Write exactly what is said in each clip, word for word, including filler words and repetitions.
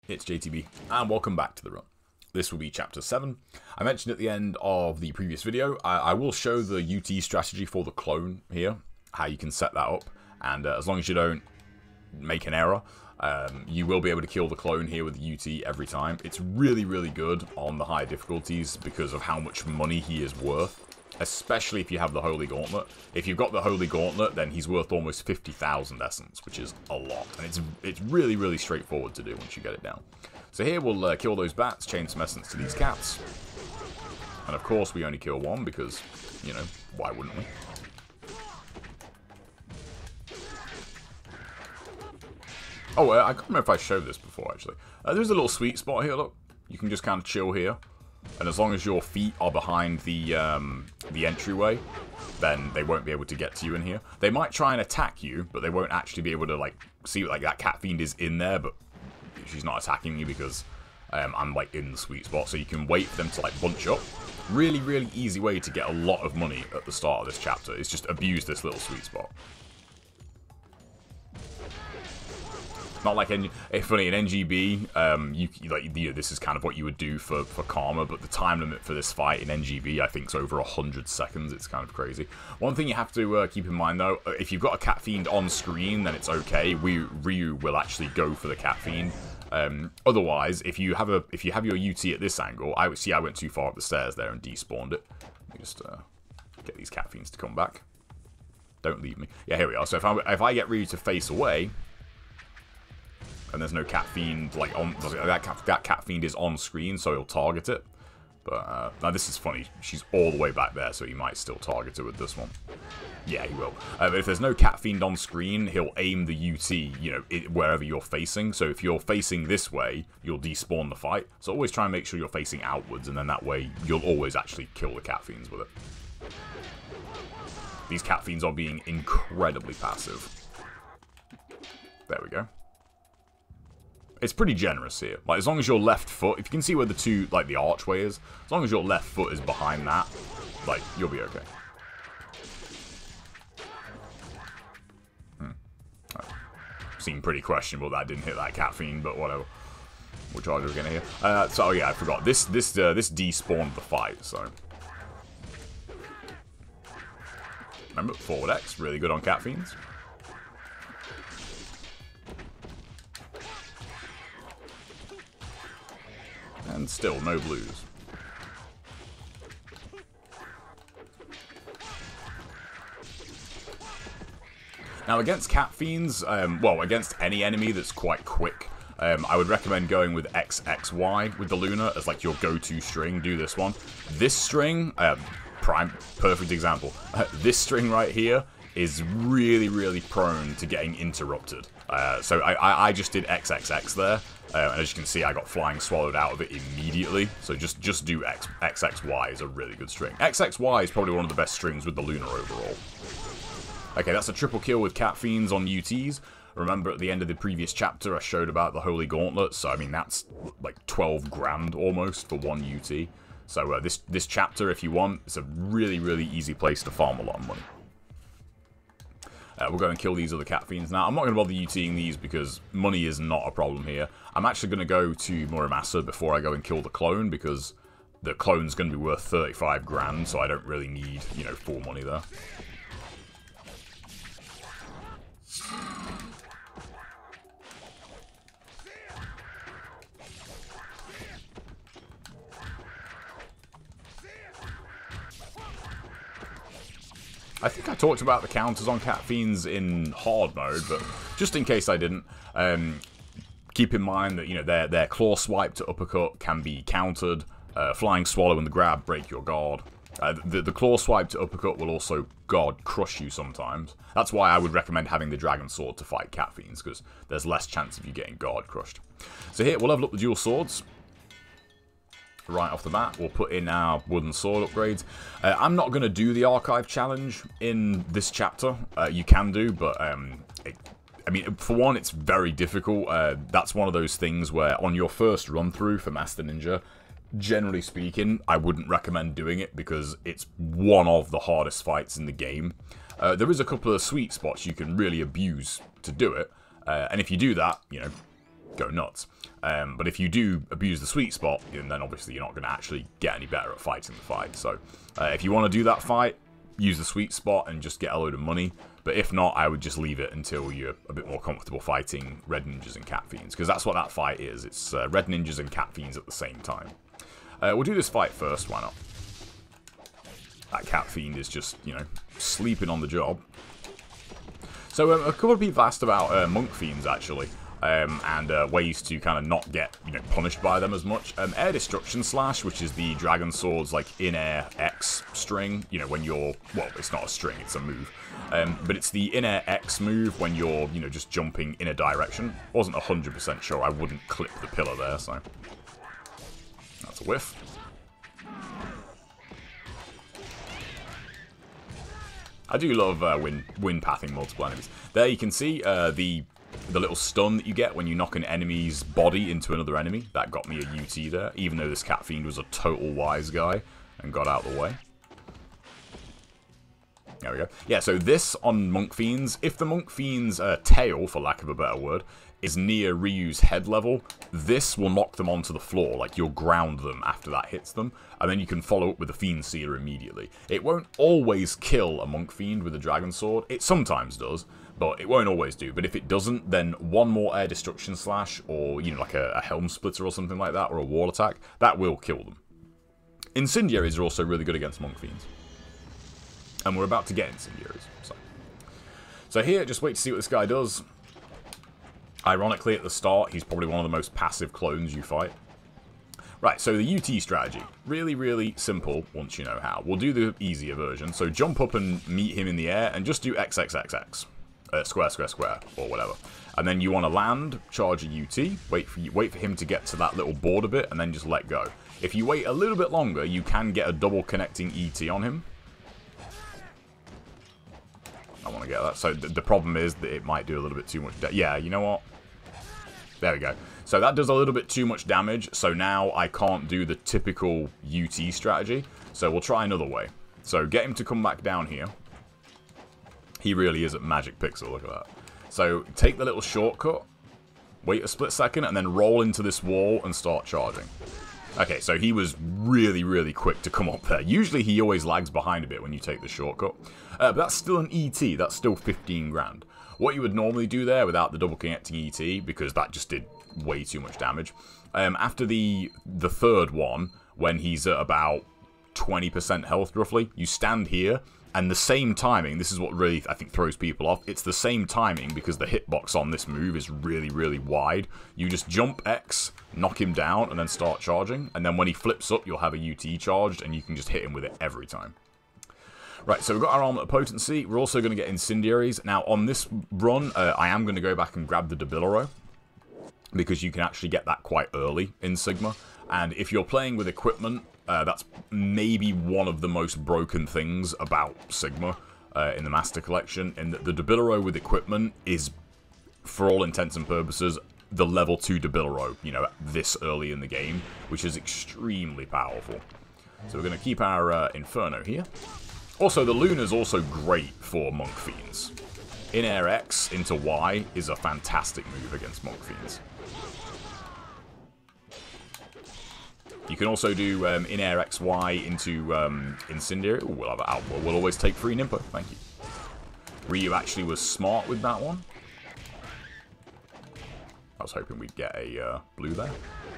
it's J T B, and welcome back to the run. This will be Chapter seven. I mentioned at the end of the previous video, I, I will show the U T strategy for the clone here, how you can set that up, and uh, as long as you don't make an error, um, you will be able to kill the clone here with the U T every time. It's really, really good on the higher difficulties because of how much money he is worth, especially if you have the Holy Gauntlet. If you've got the Holy Gauntlet, then he's worth almost fifty thousand essence, which is a lot. And it's it's really, really straightforward to do once you get it down. So here we'll uh, kill those bats, chain some essence to these cats. And of course we only kill one because, you know, why wouldn't we? Oh, uh, I can't remember if I showed this before, actually. Uh, there's a little sweet spot here, look. You can just kind of chill here. And as long as your feet are behind the um, the entryway, then they won't be able to get to you in here. They might try and attack you, but they won't actually be able to, like, see, like, that cat fiend is in there, but she's not attacking you because um, I'm, like, in the sweet spot. So you can wait for them to, like, bunch up. Really, really easy way to get a lot of money at the start of this chapter is just abuse this little sweet spot. Not like N it's funny in N G B, um, you like you know, this is kind of what you would do for for Karma, but the time limit for this fight in N G B I think is over a hundred seconds. It's kind of crazy. One thing you have to uh, keep in mind though, if you've got a cat fiend on screen, then it's okay. We Ryu will actually go for the cat fiend. Um, otherwise, if you have a if you have your U T at this angle, I would see I went too far up the stairs there and despawned it. Let me just uh, get these cat fiends to come back. Don't leave me. Yeah, here we are. So if I if I get Ryu to face away. And there's no cat fiend, like, on that cat, that cat fiend is on screen, so he'll target it. But, uh, now this is funny, she's all the way back there, so he might still target it with this one. Yeah, he will. Uh, but if there's no cat fiend on screen, he'll aim the U T, you know, it, wherever you're facing. So if you're facing this way, you'll despawn the fight. So always try and make sure you're facing outwards, and then that way, you'll always actually kill the cat fiends with it. These cat fiends are being incredibly passive. There we go. It's pretty generous here. Like, as long as your left foot, if you can see where the two, like, the archway is, as long as your left foot is behind that, like, you'll be okay. Hmm. Seemed pretty questionable that I didn't hit that cat fiend, but whatever. What charge are we gonna hear? Uh, so, oh yeah, I forgot. This, this, uh, this despawned the fight, so. Remember, forward X, really good on cat fiends. And still, no blues. Now, against cat fiends, um, well, against any enemy that's quite quick, um, I would recommend going with X X Y with the Luna as, like, your go-to string. Do this one. This string, um, prime, perfect example. Uh, this string right here is really, really prone to getting interrupted. Uh, so I, I, I just did X X X there. Uh, and as you can see, I got flying swallowed out of it immediately. So just, just do X, X X Y is a really good string. X X Y is probably one of the best strings with the Luna overall. Okay, that's a triple kill with cat fiends on U Ts. Remember at the end of the previous chapter, I showed about the Holy Gauntlet. So, I mean, that's like twelve grand almost for one U T. So uh, this, this chapter, if you want, it's a really, really easy place to farm a lot of money. Uh, we'll go and kill these other cat fiends. Now, I'm not going to bother UTing these because money is not a problem here. I'm actually going to go to Muramasa before I go and kill the clone because the clone's going to be worth thirty-five grand, so I don't really need, you know, full money there. I think I talked about the counters on cat fiends in hard mode, but just in case I didn't, um, keep in mind that, you know, their, their claw swipe to uppercut can be countered. Uh, flying swallow and the grab break your guard. Uh, the, the claw swipe to uppercut will also guard crush you sometimes. That's why I would recommend having the dragon sword to fight cat fiends, because there's less chance of you getting guard crushed. So here, we'll level up the dual swords. Right off the bat, we'll put in our wooden sword upgrades. Uh, I'm not going to do the archive challenge in this chapter. Uh, you can do, but um, it, I mean, for one, it's very difficult. Uh, that's one of those things where on your first run through for Master Ninja, generally speaking, I wouldn't recommend doing it because it's one of the hardest fights in the game. Uh, there is a couple of sweet spots you can really abuse to do it, uh, and if you do that, you know, go nuts. Um, but if you do abuse the sweet spot, then obviously you're not going to actually get any better at fighting the fight. So uh, if you want to do that fight, use the sweet spot and just get a load of money. But if not, I would just leave it until you're a bit more comfortable fighting red ninjas and cat fiends, because that's what that fight is. It's uh, red ninjas and cat fiends at the same time. Uh, we'll do this fight first, why not? That cat fiend is just, you know, sleeping on the job. So um, a couple of people asked about uh, monk fiends, actually, um, and uh, ways to kind of not get, you know, punished by them as much. Um, air destruction slash, which is the dragon sword's like in-air X string. You know, when you're, well, it's not a string, it's a move. Um, but it's the in-air X move when you're, you know, just jumping in a direction. Wasn't one hundred percent sure. I wouldn't clip the pillar there, so that's a whiff. I do love uh, wind, wind pathing multiple enemies. There you can see uh, the the little stun that you get when you knock an enemy's body into another enemy. That got me a U T there, even though this cat fiend was a total wise guy and got out of the way. There we go. Yeah, so this on Monk Fiends, if the Monk Fiend's uh, tail, for lack of a better word, is near Ryu's head level, this will knock them onto the floor, like you'll ground them after that hits them, and then you can follow up with the Fiend Seer immediately. It won't always kill a Monk Fiend with a Dragon Sword, it sometimes does, but it won't always do. But if it doesn't, then one more Air Destruction Slash, or, you know, like a, a Helm Splitter or something like that, or a Wall Attack, that will kill them. Incendiaries are also really good against Monk Fiends. And we're about to get Incendiaries. So. so here, just wait to see what this guy does. Ironically, at the start, he's probably one of the most passive clones you fight. Right, so the U T strategy. Really, really simple once you know how. We'll do the easier version. So jump up and meet him in the air and just do X X X X. Uh, square, square, square, or whatever. And then you want to land, charge a U T, wait for, wait for him to get to that little border bit, and then just let go. If you wait a little bit longer, you can get a double connecting E T on him. I want to get that. So th the problem is that it might do a little bit too much. Yeah, you know what? There we go. So that does a little bit too much damage. So now I can't do the typical U T strategy. So we'll try another way. So get him to come back down here. He really is at Magic Pixel. Look at that. So take the little shortcut. Wait a split second and then roll into this wall and start charging. Okay, so he was really, really quick to come up there. Usually he always lags behind a bit when you take the shortcut. Uh, but that's still an E T. That's still fifteen grand. What you would normally do there without the double connecting E T, because that just did way too much damage. Um, after the the third one, when he's at about twenty percent health roughly, you stand here, and the same timing, this is what really, I think, throws people off. It's the same timing because the hitbox on this move is really, really wide. You just jump X, knock him down, and then start charging. And then when he flips up, you'll have a U T charged, and you can just hit him with it every time. Right, so we've got our Armlet of Potency. We're also going to get Incendiaries. Now, on this run, uh, I am going to go back and grab the Debilero, because you can actually get that quite early in Sigma. And if you're playing with equipment, uh, that's maybe one of the most broken things about Sigma uh, in the Master Collection. And the Debilero with equipment is, for all intents and purposes, the level two Debilero, you know, this early in the game, which is extremely powerful. So we're going to keep our uh, Inferno here. Also, the Luna's also great for Monk Fiends. In-air X into Y is a fantastic move against Monk Fiends. You can also do um, in-air X Y into um, Incendiary. Ooh, we'll have it out. We'll always take free Nimpo. Thank you. Ryu actually was smart with that one. I was hoping we'd get a uh, blue there.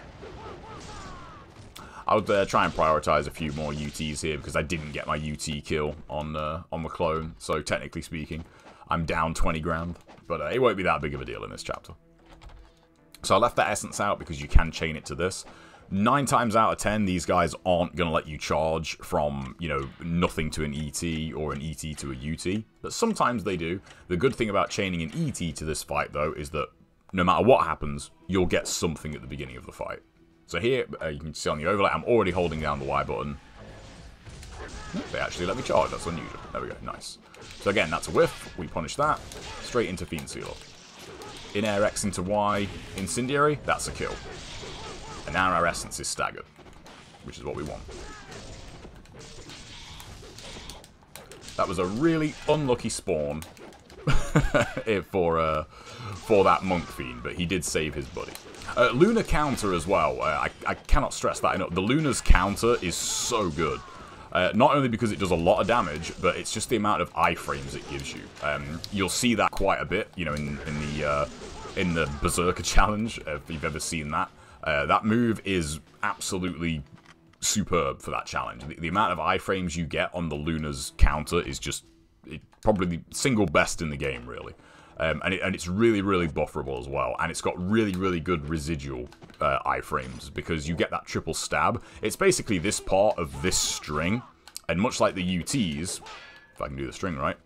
I would uh, try and prioritize a few more U Ts here because I didn't get my U T kill on uh, on the clone. So technically speaking, I'm down twenty grand, but uh, it won't be that big of a deal in this chapter. So I left that essence out because you can chain it to this. Nine times out of ten, these guys aren't going to let you charge from, you know, nothing to an E T or an E T to a U T, but sometimes they do. The good thing about chaining an E T to this fight, though, is that no matter what happens, you'll get something at the beginning of the fight. So here, uh, you can see on the overlay, I'm already holding down the Y button. They actually let me charge, that's unusual. There we go, nice. So again, that's a whiff, we punish that. Straight into Fiend Sealer. In-air X into Y, Incendiary, that's a kill. And now our essence is staggered, which is what we want. That was a really unlucky spawn for uh, for that Monk Fiend, but he did save his buddy. Uh, Luna counter as well. Uh, I, I cannot stress that enough. The Luna's counter is so good. Uh, not only because it does a lot of damage, but it's just the amount of iframes it gives you. Um, you'll see that quite a bit, you know, in, in the uh, in the Berserker challenge, if you've ever seen that. Uh, that move is absolutely superb for that challenge. The, the amount of iframes you get on the Luna's counter is just it, probably the single best in the game, really. Um, and, it, and it's really, really bufferable as well. And it's got really, really good residual uh, iframes because you get that triple stab. It's basically this part of this string. And much like the U Ts, if I can do the string right,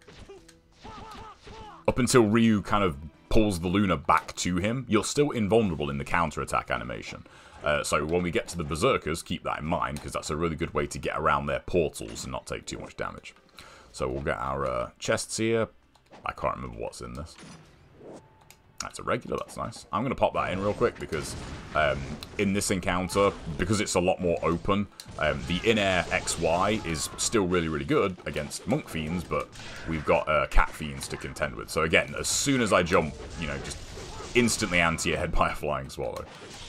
up until Ryu kind of pulls the Luna back to him, you're still invulnerable in the counter-attack animation. Uh, so when we get to the Berserkers, keep that in mind because that's a really good way to get around their portals and not take too much damage. So we'll get our uh, chests here. I can't remember what's in this. That's a regular, that's nice. I'm going to pop that in real quick because um, in this encounter, because it's a lot more open, um, the in-air X Y is still really, really good against Monk Fiends, but we've got uh, Cat Fiends to contend with. So again, as soon as I jump, you know, just instantly anti-ahead by a Flying Swallow.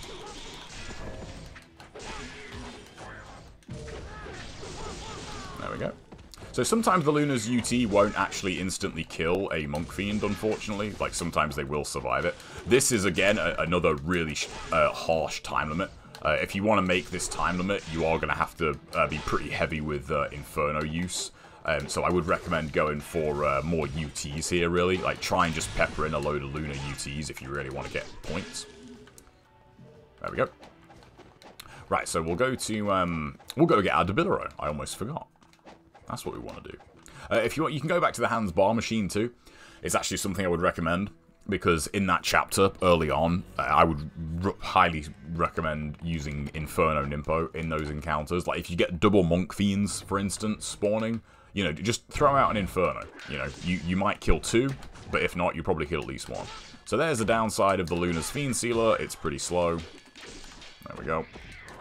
There we go. So sometimes the Luna's U T won't actually instantly kill a Monk Fiend, unfortunately. Like, sometimes they will survive it. This is, again, a, another really sh uh, harsh time limit. Uh, if you want to make this time limit, you are going to have to uh, be pretty heavy with uh, Inferno use. Um, so I would recommend going for uh, more U Ts here, really. Like, try and just pepper in a load of Luna U Ts if you really want to get points. There we go. Right, so we'll go to, um, we'll go get our Debilero. I almost forgot. That's what we want to do. Uh, if you want, you can go back to the Hans bar machine too. It's actually something I would recommend because in that chapter early on, uh, I would r highly recommend using Inferno Nimpo in those encounters. Like if you get double Monk Fiends, for instance, spawning, you know, just throw out an Inferno. You know, you you might kill two, but if not, you probably kill at least one. So there's the downside of the Luna's Fiend Sealer. It's pretty slow. There we go.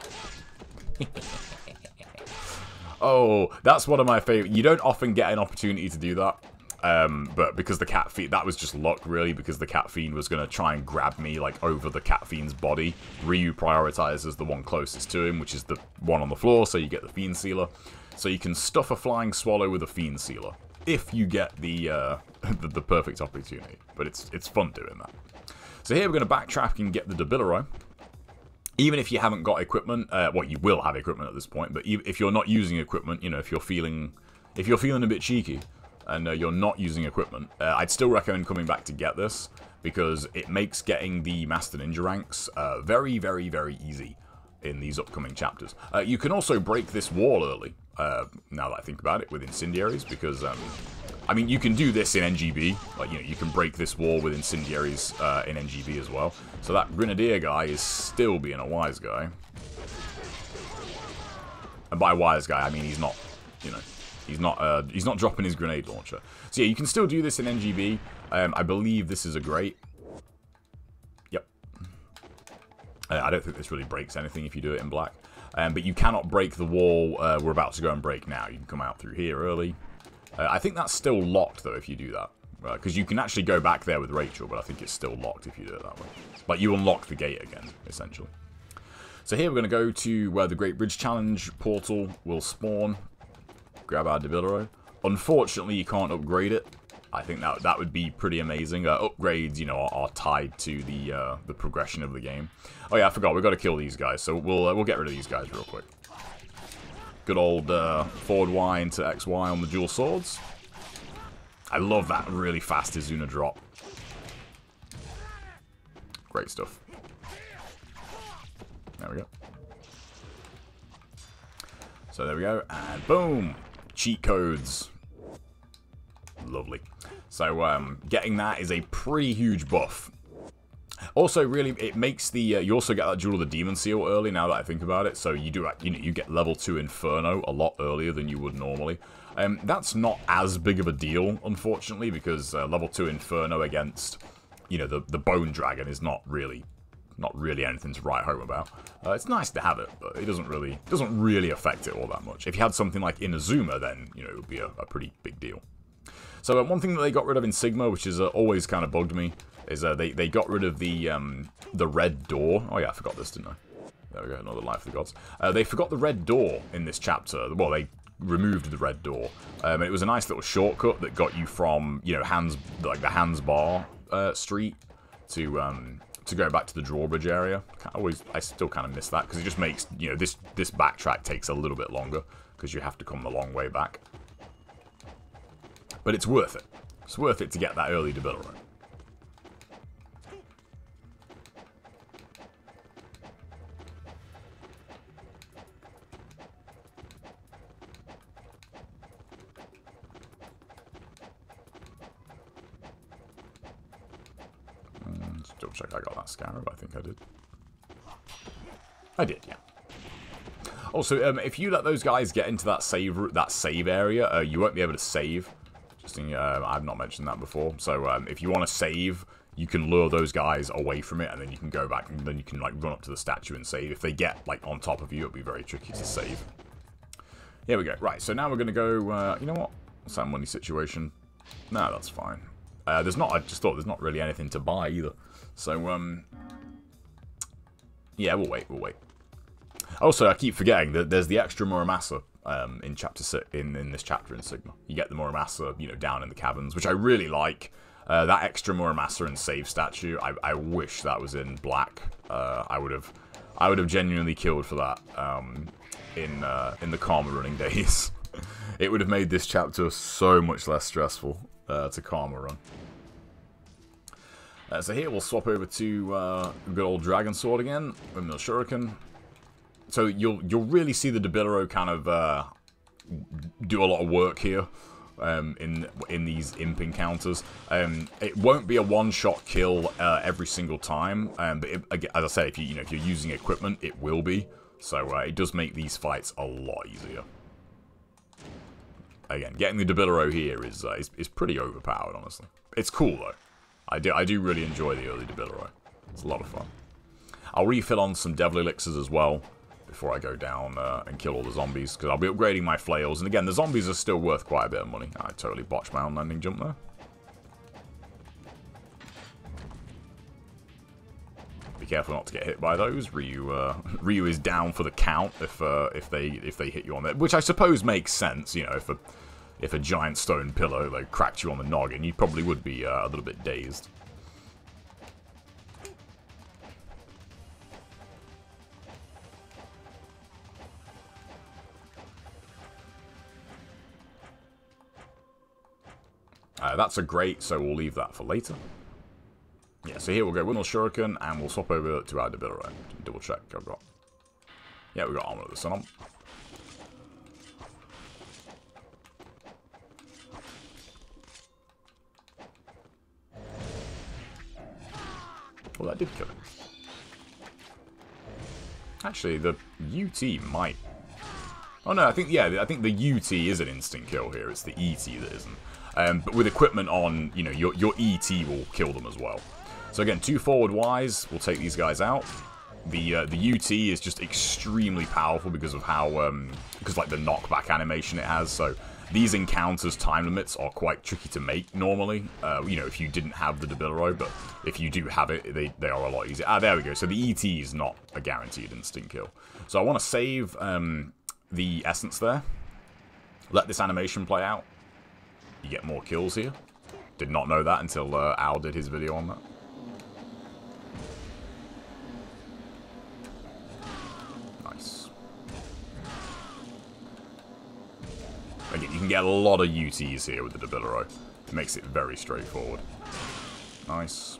Oh, that's one of my favorite. You don't often get an opportunity to do that. Um, but because the Cat Fiend, that was just luck, really, because the Cat Fiend was going to try and grab me, like, over the Cat Fiend's body. Ryu prioritizes the one closest to him, which is the one on the floor, so you get the Fiend Sealer. So you can stuff a Flying Swallow with a Fiend Sealer, if you get the, uh, the, the perfect opportunity. But it's, it's fun doing that. So here we're going to backtrack and get the Debilero. Even if you haven't got equipment, uh, well, you will have equipment at this point, but if you're not using equipment, you know, if you're feeling, if you're feeling a bit cheeky, and uh, you're not using equipment, uh, I'd still recommend coming back to get this, because it makes getting the Master Ninja ranks uh, very, very, very easy in these upcoming chapters. Uh, you can also break this wall early, uh, now that I think about it, with Incendiaries, because, um, I mean, you can do this in N G B, like, you know, you can break this wall with Incendiaries uh, in N G B as well. So that Grenadier guy is still being a wise guy. And by wise guy, I mean he's not, you know, he's not uh, he's not dropping his grenade launcher. So yeah, you can still do this in N G B. Um, I believe this is a great. Yep. Uh, I don't think this really breaks anything if you do it in black. Um, but you cannot break the wall uh, we're about to go and break now. You can come out through here early. Uh, I think that's still locked, though, if you do that. Because uh, you can actually go back there with Rachel, but I think it's still locked if you do it that way. Like, you unlock the gate again, essentially. So here we're going to go to where the Great Bridge Challenge portal will spawn. Grab our Debilero. Unfortunately, you can't upgrade it. I think that that would be pretty amazing. Uh, upgrades, you know, are, are tied to the uh, the progression of the game. Oh yeah, I forgot. We've got to kill these guys, so we'll uh, we'll get rid of these guys real quick. Good old uh, forward Y into X Y on the dual swords. I love that really fast Izuna drop. Great stuff. There we go. So there we go, and boom! Cheat codes. Lovely. So um, getting that is a pretty huge buff. Also, really, it makes the uh, you also get that Jewel of the Demon Seal early. Now that I think about it, so you do you know you get level two Inferno a lot earlier than you would normally. Um, that's not as big of a deal, unfortunately, because uh, level two Inferno against you know the the Bone Dragon is not really not really anything to write home about. Uh, it's nice to have it, but it doesn't really doesn't really affect it all that much. If you had something like Inazuma, then you know it would be a, a pretty big deal. So uh, one thing that they got rid of in Sigma, which has uh, always kind of bugged me, is uh, they, they got rid of the um, the red door. Oh yeah, I forgot this, didn't I? There we go, another Life of the Gods. Uh, they forgot the red door in this chapter. Well, they removed the red door. Um, and it was a nice little shortcut that got you from, you know, Hans, like the Hans Bar uh, street to um, to go back to the drawbridge area. I always, I still kind of miss that because it just makes, you know, this this backtrack takes a little bit longer because you have to come the long way back. But it's worth it. It's worth it to get that early debilero. Let's double check I got that scarab. I think I did. I did, yeah. Also, um, if you let those guys get into that save that save area, uh, you won't be able to save. Just in, uh, I've not mentioned that before. So um, if you want to save, you can lure those guys away from it, and then you can go back, and then you can like run up to the statue and save. If they get like on top of you, it'll be very tricky to save. Here we go. Right. So now we're gonna go. Uh, you know what? What's that money situation? No, that's fine. Uh, there's not. I just thought there's not really anything to buy either. So um, yeah, we'll wait. We'll wait. Also, I keep forgetting that there's the extra Muramasa um, in chapter six, in in this chapter in Sigma. You get the Muramasa, you know, down in the caverns, which I really like. Uh, that extra Muramasa and save statue. I, I wish that was in black. Uh, I would have, I would have genuinely killed for that um, in uh, in the Karma running days. It would have made this chapter so much less stressful uh, to Karma run. Uh, so here we'll swap over to uh, good old Dragon Sword again with Mill Shuriken. So you'll you'll really see the Debilero kind of uh, do a lot of work here um, in in these imp encounters. Um, it won't be a one-shot kill uh, every single time, um, but it, as I said, if you you know if you're using equipment, it will be. So uh, it does make these fights a lot easier. Again, getting the Debilero here is, uh, is is pretty overpowered, honestly. It's cool though. I do I do really enjoy the early Debilero. It's a lot of fun. I'll refill on some Devil Elixirs as well before I go down uh, and kill all the zombies, because I'll be upgrading my flails. And again, the zombies are still worth quite a bit of money. I totally botched my own landing jump there. Be careful not to get hit by those. Ryu, uh, Ryu is down for the count if uh, if they if they hit you on there, which I suppose makes sense. You know, if a if a giant stone pillar like cracked you on the noggin, you probably would be uh, a little bit dazed. Uh, that's a great, so we'll leave that for later. Yeah, so here we'll go Windmill Shuriken, and we'll swap over to our Debilero. Double check, I've got... Yeah, we've got Armor of the Sun on. Well, that did kill him. Actually, the U T might... Oh no, I think, yeah, I think the U T is an instant kill here. It's the E T that isn't. Um, but with equipment on, you know, your, your E T will kill them as well. So again, two forward Ys will take these guys out. The uh, the U T is just extremely powerful because of how, um, because like the knockback animation it has. So these encounters time limits are quite tricky to make normally. Uh, you know, if you didn't have the Debilero, but if you do have it, they, they are a lot easier. Ah, there we go. So the E T is not a guaranteed instant kill. So I want to save um, the essence there. Let this animation play out. You get more kills here. Did not know that until uh, Al did his video on that. Nice. Again, you can get a lot of U Ts here with the Debilero. It makes it very straightforward. Nice.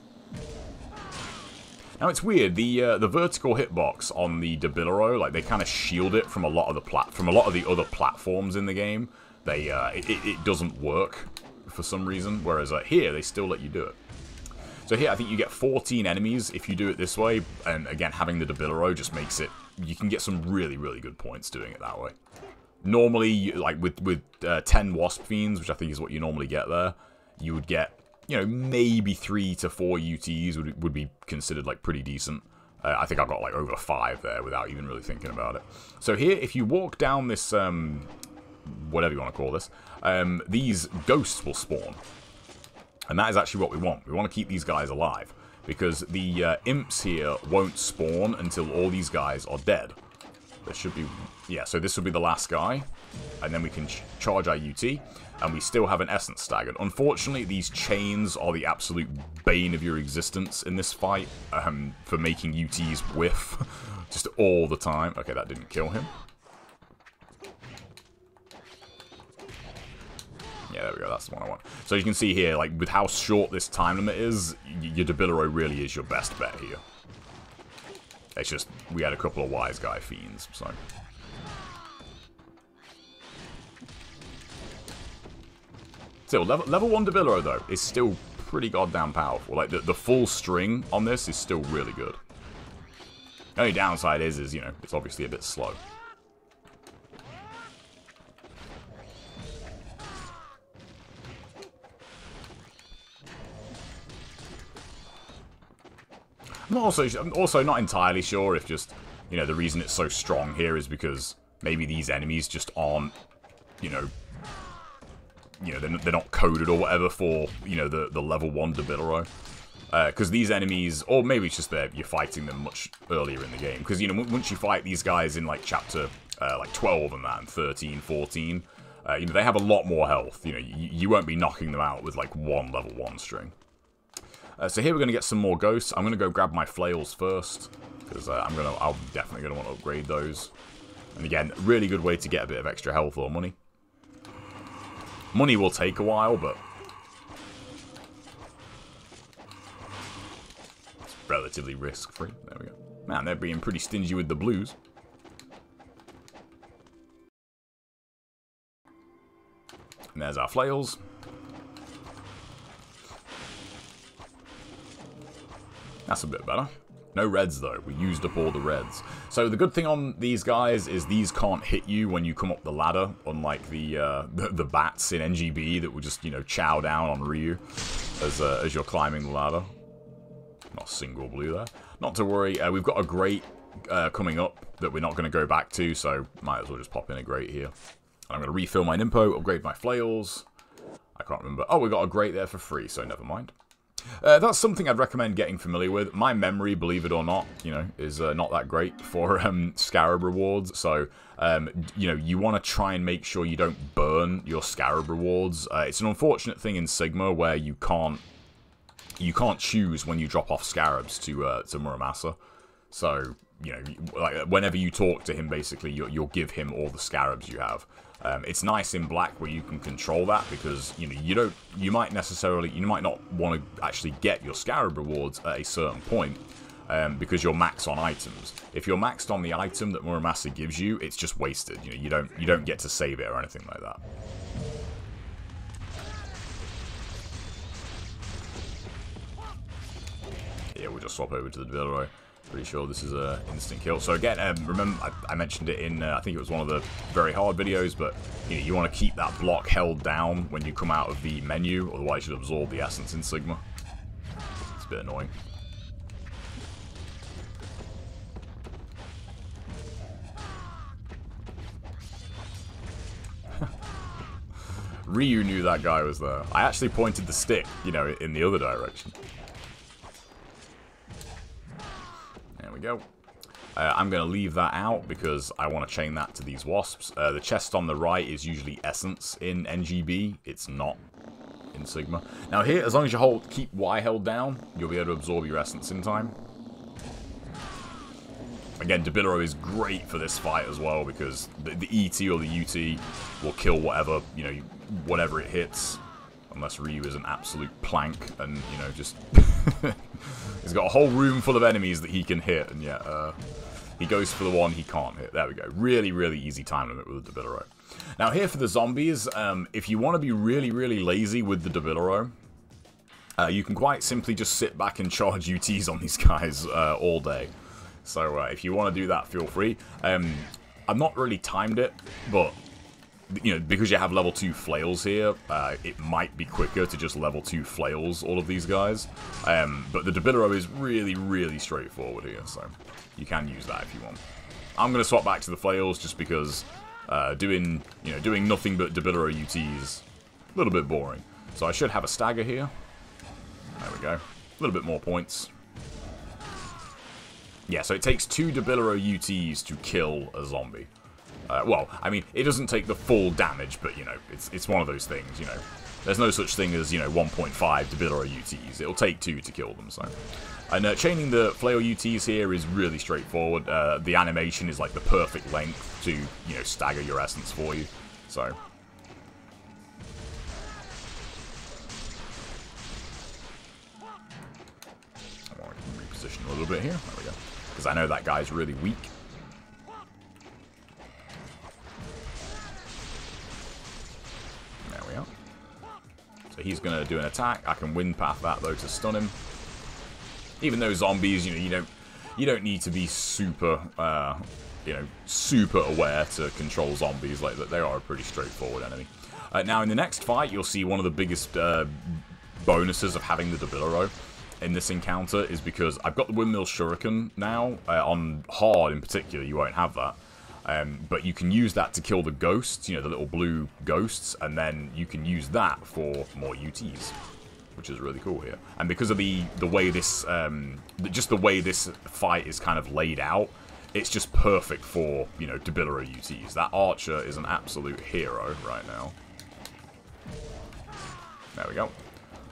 Now it's weird. The uh, the vertical hitbox on the Debilero, like they kind of shield it from a lot of the plat from a lot of the other platforms in the game. They, uh, it, it doesn't work for some reason, whereas uh, here, they still let you do it. So here, I think you get fourteen enemies if you do it this way, and again, having the Debilero just makes it, you can get some really, really good points doing it that way. Normally, like with, with uh, ten Wasp Fiends, which I think is what you normally get there, you would get, you know, maybe three to four U Ts would, would be considered, like, pretty decent. Uh, I think I got, like, over five there without even really thinking about it. So here, if you walk down this... Um, whatever you want to call this, um, these ghosts will spawn. And that is actually what we want. We want to keep these guys alive. Because the uh, imps here won't spawn until all these guys are dead. There should be... Yeah, so this will be the last guy. And then we can ch charge our U T. And we still have an essence staggered. Unfortunately, these chains are the absolute bane of your existence in this fight. Um, for making U Ts whiff. Just all the time. Okay, that didn't kill him. Yeah, there we go, that's the one I want. So you can see here, like, with how short this time limit is, your Debilero really is your best bet here. It's just, we had a couple of wise guy fiends, so... Still, level, level one Debilero, though, is still pretty goddamn powerful. Like, the, the full string on this is still really good. The only downside is, is, you know, it's obviously a bit slow. I'm also, I'm also not entirely sure if just, you know, the reason it's so strong here is because maybe these enemies just aren't, you know, you know, they're, they're not coded or whatever for, you know, the, the level one Debilero. Because uh, these enemies, or maybe it's just that you're fighting them much earlier in the game. Because, you know, once you fight these guys in, like, chapter, uh, like, twelve and that, and thirteen, fourteen, uh, you know, they have a lot more health. You know, you, you won't be knocking them out with, like, one level one string. Uh, so here we're going to get some more ghosts. I'm going to go grab my flails first, because uh, I'm gonna, I'm definitely going to want to upgrade those. And again, really good way to get a bit of extra health or money. Money will take a while, but it's relatively risk-free. There we go. Man, they're being pretty stingy with the blues. And there's our flails. That's a bit better. No reds, though. We used up all the reds. So the good thing on these guys is these can't hit you when you come up the ladder, unlike the uh, the, the bats in N G B that will just, you know, chow down on Ryu as, uh, as you're climbing the ladder. Not a single blue there. Not to worry. Uh, we've got a grate uh, coming up that we're not going to go back to, so might as well just pop in a grate here. And I'm going to refill my Nimpo, upgrade my flails. I can't remember. Oh, we got a grate there for free, so never mind. Uh, that's something I'd recommend getting familiar with. My memory, believe it or not, you know, is uh, not that great for um, Scarab rewards. So, um, you know, you want to try and make sure you don't burn your Scarab rewards. Uh, it's an unfortunate thing in Sigma where you can't you can't choose when you drop off Scarabs to uh, to Muramasa. So, you know, like whenever you talk to him, basically, you'll, you'll give him all the Scarabs you have. Um, it's nice in black where you can control that because, you know, you don't, you might necessarily, you might not want to actually get your Scarab rewards at a certain point um, because you're maxed on items. If you're maxed on the item that Muramasa gives you, it's just wasted. You know, you don't, you don't get to save it or anything like that. Yeah, we'll just swap over to the Debilero. Pretty sure this is a instant kill. So again, um, remember I, I mentioned it in, uh, I think it was one of the very hard videos, but you know, you want to keep that block held down when you come out of the menu, otherwise you'll absorb the essence in Sigma. It's a bit annoying. Ryu knew that guy was there. I actually pointed the stick, you know, in the other direction. There we go. Uh, I'm going to leave that out because I want to chain that to these wasps. Uh, the chest on the right is usually essence in N G B. It's not in Sigma. Now here, as long as you hold, keep Y held down, you'll be able to absorb your essence in time. Again, Debilero is great for this fight as well because the, the E T or the U T will kill whatever, you know, whatever it hits. Unless Ryu is an absolute plank and, you know, just... he's got a whole room full of enemies that he can hit, and yet uh, he goes for the one he can't hit. There we go. Really, really easy time limit with the Debilero. Now here for the zombies, um, if you want to be really, really lazy with the Debilero, uh, you can quite simply just sit back and charge U Ts on these guys uh, all day. So uh, if you want to do that, feel free. Um, I've not really timed it, but... you know, because you have level two flails here, uh, it might be quicker to just level two flails all of these guys. Um, but the Debilero is really, really straightforward here, so you can use that if you want. I'm going to swap back to the flails just because, Uh, doing, you know, doing nothing but Debilero U Ts, a little bit boring. So I should have a stagger here. There we go. A little bit more points. Yeah, so it takes two Debilero U Ts to kill a zombie. Uh, well, I mean, it doesn't take the full damage, but, you know, it's it's one of those things, you know. There's no such thing as, you know, one point five Debilero U Ts. It'll take two to kill them, so. And uh, chaining the flail U Ts here is really straightforward. Uh, the animation is, like, the perfect length to, you know, stagger your essence for you, so. I want to reposition a little bit here. There we go. Because I know that guy's really weak. So he's going to do an attack. I can wind path that though to stun him. Even though zombies, you know, you don't you don't need to be super, uh, you know, super aware to control zombies like that. They are a pretty straightforward enemy. Uh, now in the next fight, you'll see one of the biggest uh, bonuses of having the Debilero in this encounter is because I've got the Windmill Shuriken now. Uh, on hard in particular, you won't have that. Um, but you can use that to kill the ghosts, you know, the little blue ghosts, and then you can use that for more U Ts, which is really cool here. And because of the the way this, um, just the way this fight is kind of laid out, it's just perfect for, you know, Debilero U Ts. That archer is an absolute hero right now. There we go.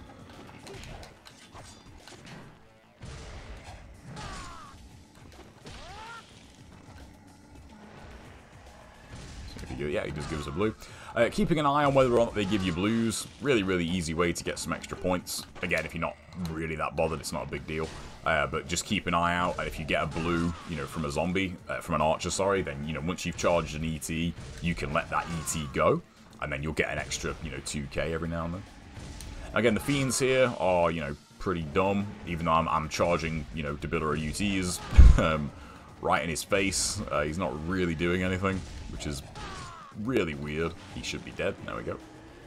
Yeah, he just gives us a blue. Uh, keeping an eye on whether or not they give you blues. Really, really easy way to get some extra points. Again, if you're not really that bothered, it's not a big deal. Uh, but just keep an eye out. And if you get a blue, you know, from a zombie, uh, from an archer, sorry, then, you know, once you've charged an E T, you can let that E T go. And then you'll get an extra, you know, two K every now and then. Again, the fiends here are, you know, pretty dumb. Even though I'm, I'm charging, you know, Debilero U Ts um, right in his face. Uh, he's not really doing anything, which is really weird. He should be dead. There we go.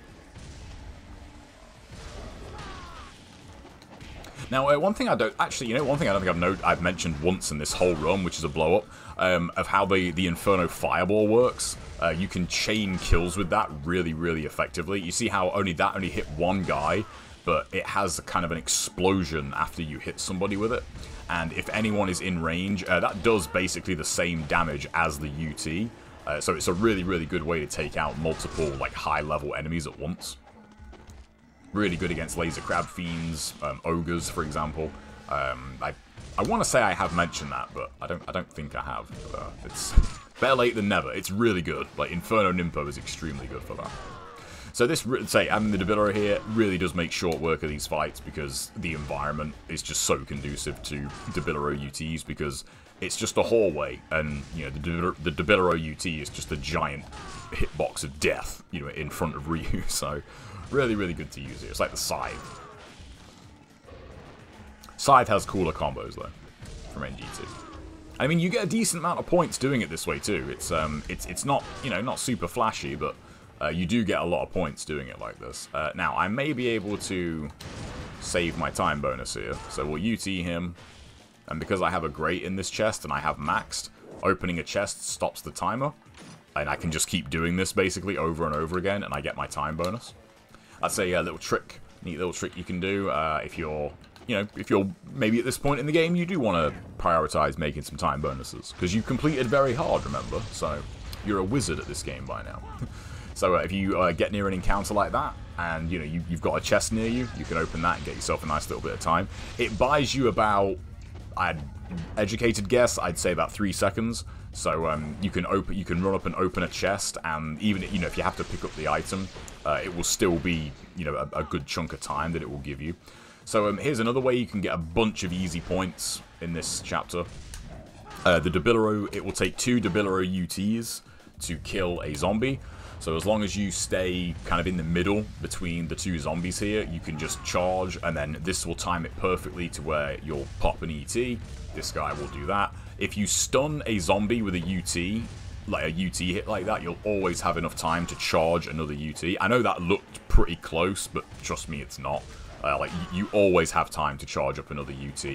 Now, uh, one thing I don't actually, you know, one thing I don't think I've noted, I've mentioned once in this whole run, which is a blow up, um, of how the the Inferno Fireball works. Uh, you can chain kills with that really, really effectively. You see how only that only hit one guy, but it has kind of an explosion after you hit somebody with it. And if anyone is in range, uh, that does basically the same damage as the U T. Uh, so it's a really, really good way to take out multiple, like, high-level enemies at once. Really good against laser crab fiends, um, ogres, for example. Um, I I want to say I have mentioned that, but I don't I don't think I have. Uh, it's better late than never. It's really good. Like, Inferno Nympho is extremely good for that. So this, say, having the Debilero here really does make short work of these fights because the environment is just so conducive to Debilero U Ts because it's just a hallway, and, you know, the, the Debilero U T is just a giant hitbox of death, you know, in front of Ryu, so really, really good to use here. It's like the Scythe. Scythe has cooler combos, though, from N G two. I mean, you get a decent amount of points doing it this way, too. It's, um, it's, it's not, you know, not super flashy, but uh, you do get a lot of points doing it like this. Uh, now, I may be able to save my time bonus here, so we'll U T him. And because I have a grate in this chest and I have maxed, opening a chest stops the timer. And I can just keep doing this basically over and over again and I get my time bonus. That's a uh, little trick, neat little trick you can do uh, if you're, you know, if you're maybe at this point in the game you do want to prioritize making some time bonuses. Because you completed very hard, remember? So you're a wizard at this game by now. So uh, if you uh, get near an encounter like that, and you know you, you've got a chest near you, you can open that and get yourself a nice little bit of time. It buys you about, I'd educated guess, I'd say about three seconds. So um, you can open, you can run up and open a chest, and even you know if you have to pick up the item, uh, it will still be you know a, a good chunk of time that it will give you. So um, here's another way you can get a bunch of easy points in this chapter. Uh, the Debilero, it will take two Debilero U Ts to kill a zombie. So as long as you stay kind of in the middle between the two zombies here, you can just charge, and then this will time it perfectly to where you'll pop an E T. This guy will do that. If you stun a zombie with a U T, like a U T hit like that, you'll always have enough time to charge another U T. I know that looked pretty close, but trust me, it's not. Uh, like, you always have time to charge up another U T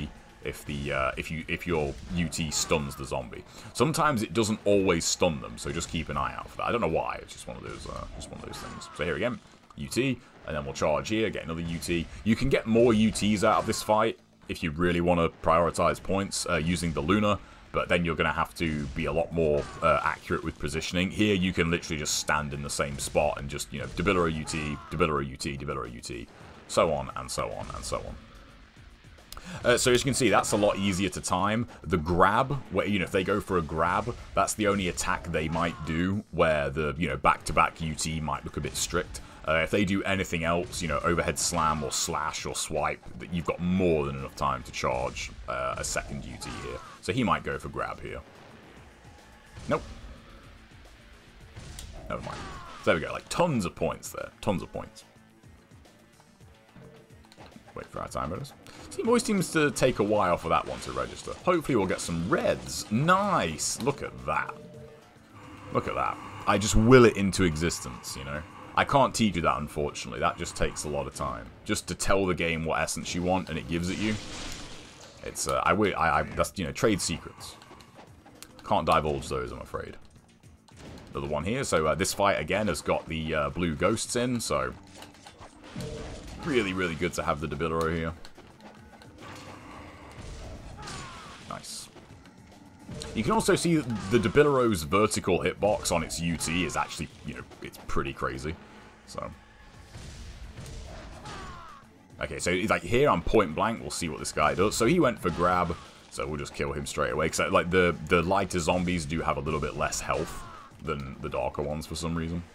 if the uh, if you if your U T stuns the zombie. Sometimes it doesn't always stun them, so just keep an eye out for that. I don't know why. It's just one of those uh, just one of those things. So here again, U T, and then we'll charge here, get another U T. You can get more U Ts out of this fight if you really want to prioritize points uh, using the Luna. But then you're going to have to be a lot more uh, accurate with positioning. Here, you can literally just stand in the same spot and just, you know, Debilero U T, Debilero U T, Debilero U T, so on and so on and so on. Uh, so as you can see, that's a lot easier to time. The grab, where, you know, if they go for a grab, that's the only attack they might do where the, you know, back-to-back U T might look a bit strict. Uh, if they do anything else, you know, overhead slam or slash or swipe, that you've got more than enough time to charge uh, a second U T here. So he might go for grab here. Nope. Never mind. So there we go, like tons of points there. Tons of points. Wait for our time bonus. Team always seems to take a while for that one to register. Hopefully we'll get some reds. Nice! Look at that. Look at that. I just will it into existence, you know? I can't teach you that, unfortunately. That just takes a lot of time. Just to tell the game what essence you want, and it gives it you. It's, uh, I, I, I, that's, you know, trade secrets. Can't divulge those, I'm afraid. Another one here. So uh, this fight, again, has got the uh, blue ghosts in, so... Really, really good to have the Debilero here. Nice. You can also see the Debilero's vertical hitbox on its U T is actually, you know, it's pretty crazy. So... Okay, so like here on point blank, we'll see what this guy does. So he went for grab, so we'll just kill him straight away. Because like the the lighter zombies do have a little bit less health than the darker ones for some reason.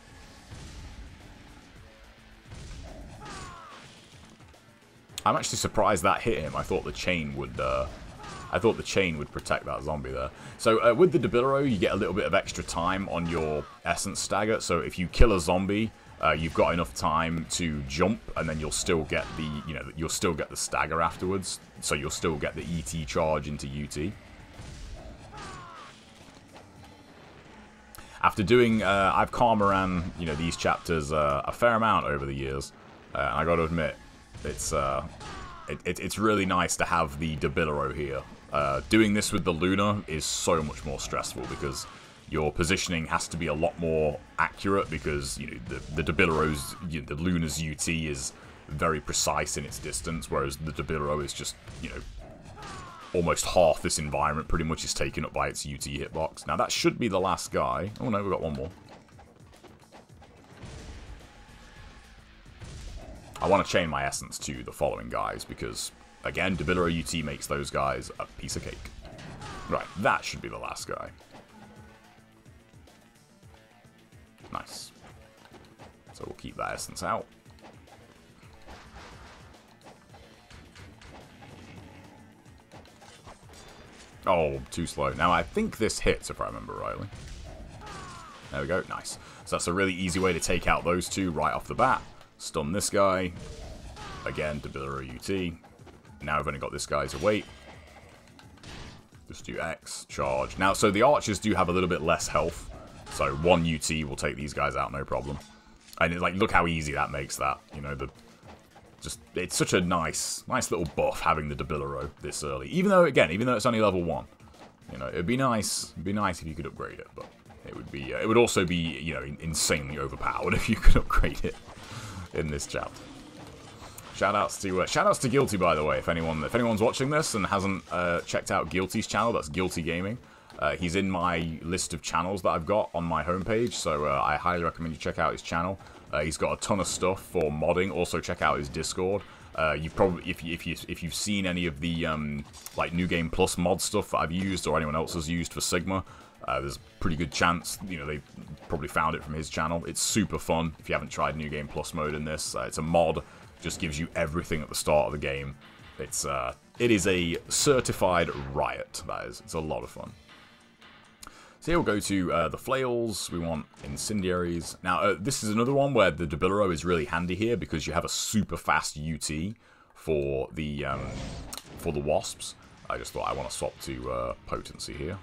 I'm actually surprised that hit him. I thought the chain would. Uh, I thought the chain would protect that zombie there. So uh, with the Debilero, you get a little bit of extra time on your essence stagger. So if you kill a zombie. Uh, you've got enough time to jump, and then you'll still get the, you know, you'll still get the stagger afterwards. So you'll still get the E T charge into U T. After doing, uh, I've karma ran, you know, these chapters uh, a fair amount over the years, uh, and I got to admit, it's uh, it, it, it's really nice to have the Debilero here. Uh, doing this with the Luna is so much more stressful because your positioning has to be a lot more accurate because, you know, the, the Debilero's, you know, the Luna's U T is very precise in its distance, whereas the Debilero is just, you know, almost half this environment pretty much is taken up by its U T hitbox. Now that should be the last guy. Oh no, we've got one more. I want to chain my essence to the following guys because, again, Debilero U T makes those guys a piece of cake. Right, that should be the last guy. Nice. So we'll keep that essence out. Oh, too slow. Now, I think this hits, if I remember rightly. There we go. Nice. So that's a really easy way to take out those two right off the bat. Stun this guy. Again, Debilero U T. Now we've only got this guy to wait. Just do X. Charge. Now, so the archers do have a little bit less health. So one U T will take these guys out, no problem. And it, like, look how easy that makes that. You know, the just it's such a nice, nice little buff having the Debilero this early. Even though, again, even though it's only level one, you know, it'd be nice. It'd be nice if you could upgrade it, but it would be. Uh, it would also be, you know, insanely overpowered if you could upgrade it in this chapter. Shoutouts to uh, shoutouts to Guilty, by the way. If anyone, if anyone's watching this and hasn't uh, checked out Guilty's channel, that's Guilty Gaming. Uh, he's in my list of channels that I've got on my homepage, so uh, I highly recommend you check out his channel. Uh, he's got a ton of stuff for modding. Also, check out his Discord. Uh, you've probably, if you if you if you've seen any of the um, like New Game Plus mod stuff that I've used or anyone else has used for Sigma, uh, there's a pretty good chance you know they probably found it from his channel. It's super fun. If you haven't tried New Game Plus mode in this, uh, it's a mod. Just gives you everything at the start of the game. It's uh, it is a certified riot. That is, it's a lot of fun. So here we'll go to uh, the flails. We want incendiaries. Now, uh, this is another one where the Debilero is really handy here because you have a super fast U T for the um, for the wasps. I just thought I want to swap to uh, potency here.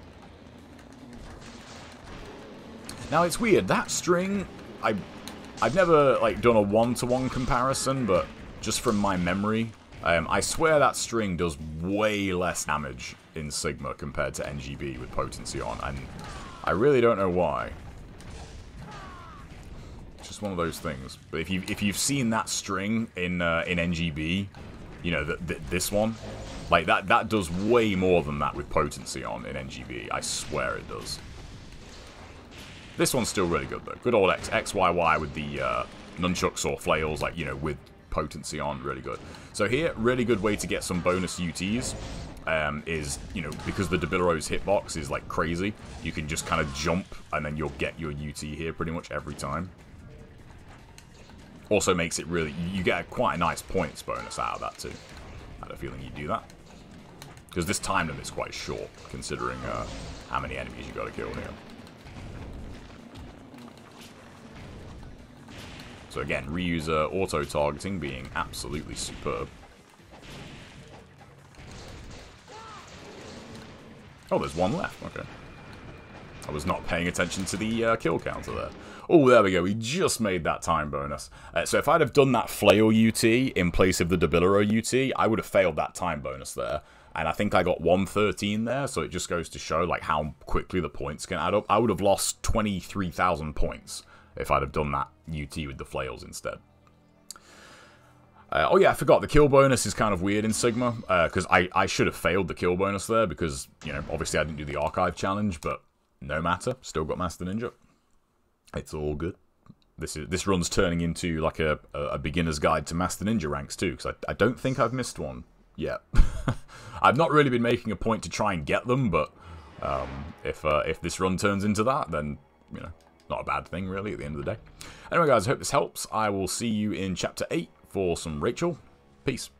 Now it's weird that string. I I've never like done a one-to-one comparison, but just from my memory, Um, I swear that string does way less damage in Sigma compared to N G B with potency on, and I really don't know why. It's just one of those things. But if you if you've seen that string in uh, in N G B, you know that th this one, like that that does way more than that with potency on in N G B. I swear it does. This one's still really good though. Good old X X Y Y with the uh, nunchucks or flails, like you know with potency on, really good. So here, really good way to get some bonus U Ts um, is, you know, because the Debilero's hitbox is like crazy, you can just kind of jump and then you'll get your U T here pretty much every time. Also makes it really, you get a, quite a nice points bonus out of that too. I had a feeling you'd do that. Because this time limit's quite short, considering uh, how many enemies you got to kill here. So again, reuser auto-targeting being absolutely superb. Oh, there's one left. Okay. I was not paying attention to the uh, kill counter there. Oh, there we go. We just made that time bonus. Uh, so if I'd have done that flail U T in place of the Debilero U T, I would have failed that time bonus there. And I think I got one thirteen there, so it just goes to show like how quickly the points can add up. I would have lost twenty-three thousand points if I'd have done that U T with the flails instead. Uh, oh yeah, I forgot, the kill bonus is kind of weird in Sigma, because uh, I, I should have failed the kill bonus there, because, you know, obviously I didn't do the archive challenge, but no matter, still got Master Ninja. It's all good. This is this run's turning into like a, a beginner's guide to Master Ninja ranks too, because I, I don't think I've missed one yet. I've not really been making a point to try and get them, but um, if, uh, if this run turns into that, then, you know, not a bad thing, really, at the end of the day. Anyway, guys, I hope this helps. I will see you in Chapter eight for some Rachel. Peace.